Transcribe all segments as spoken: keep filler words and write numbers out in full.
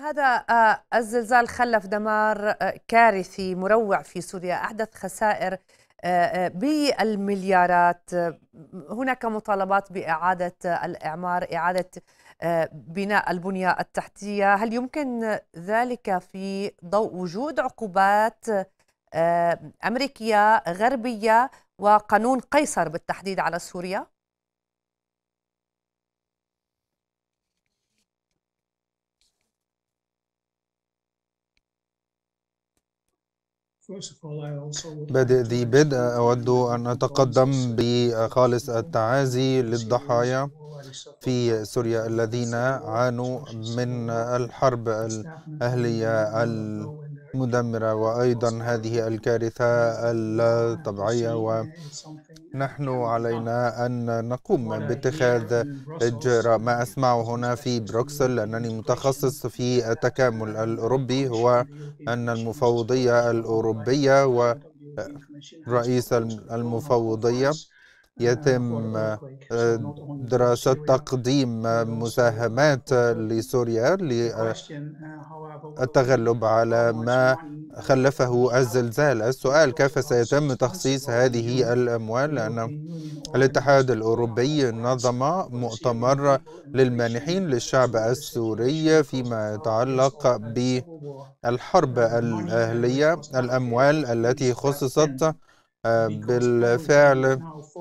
هذا آه، الزلزال خلف دمار آه، كارثي مروع في سوريا، أحدث خسائر آه، آه، بالمليارات. آه، هناك مطالبات بإعادة آه، الإعمار، إعادة آه، بناء البنية التحتية. هل يمكن ذلك في ضوء وجود عقوبات آه، أمريكية غربية وقانون قيصر بالتحديد على سوريا؟ بادئ ذي بدء، أود أن أتقدم بخالص التعازي للضحايا في سوريا الذين عانوا من الحرب الأهلية المدمرة وأيضا هذه الكارثة الطبيعية. ونحن علينا أن نقوم باتخاذ إجراء. ما أسمعه هنا في بروكسل، لأنني متخصص في التكامل الأوروبي، هو أن المفوضية الأوروبية ورئيس المفوضية يتم دراسة تقديم مساهمات لسوريا للتغلب على ما خلفه الزلزال. السؤال: كيف سيتم تخصيص هذه الأموال؟ لأن الاتحاد الأوروبي نظم مؤتمر للمانحين للشعب السوري فيما يتعلق بالحرب الأهلية. الأموال التي خصصت بالفعل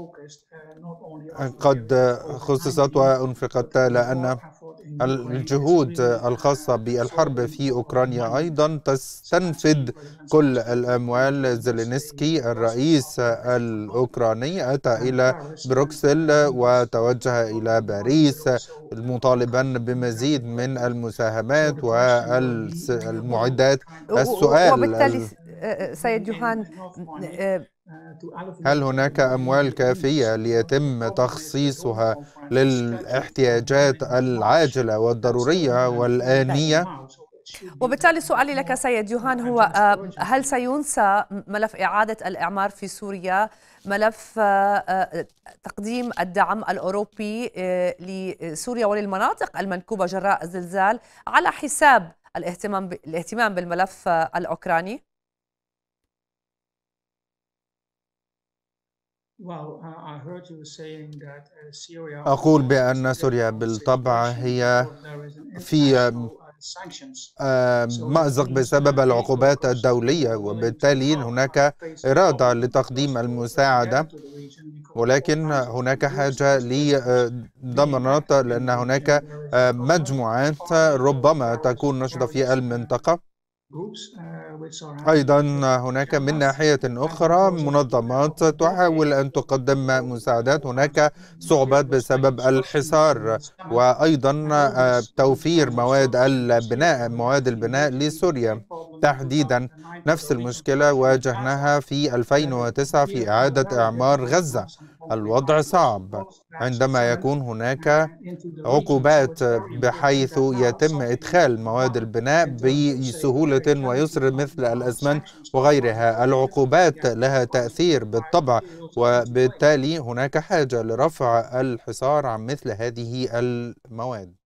قد خصصت وأنفقت، لأن الجهود الخاصة بالحرب في أوكرانيا أيضا تستنفد كل الأموال. زيلينسكي الرئيس الأوكراني أتى إلى بروكسل وتوجه إلى باريس مطالبا بمزيد من المساهمات والمعدات. السؤال: وبالتالي سيد يوهان، هل هناك أموال كافية ليتم تخصيصها للاحتياجات العاجلة والضرورية والآنية؟ وبالتالي سؤالي لك سيد يوهان هو هل سينسى ملف إعادة الإعمار في سوريا، ملف تقديم الدعم الأوروبي لسوريا وللمناطق المنكوبة جراء الزلزال على حساب الاهتمام الاهتمام بالملف الأوكراني؟ أقول بأن سوريا بالطبع هي في مأزق بسبب العقوبات الدولية، وبالتالي هناك إرادة لتقديم المساعدة، ولكن هناك حاجة لضمانات، لأن هناك مجموعات ربما تكون نشطة في المنطقة. أيضا هناك من ناحية أخرى منظمات تحاول أن تقدم مساعدات. هناك صعوبات بسبب الحصار، وأيضا توفير مواد البناء مواد البناء لسوريا تحديدا. نفس المشكلة واجهناها في ألفين وتسعة في إعادة إعمار غزة. الوضع صعب عندما يكون هناك عقوبات بحيث يتم إدخال مواد البناء بسهولة ويسر مثل الأسمنت وغيرها. العقوبات لها تأثير بالطبع، وبالتالي هناك حاجة لرفع الحصار عن مثل هذه المواد.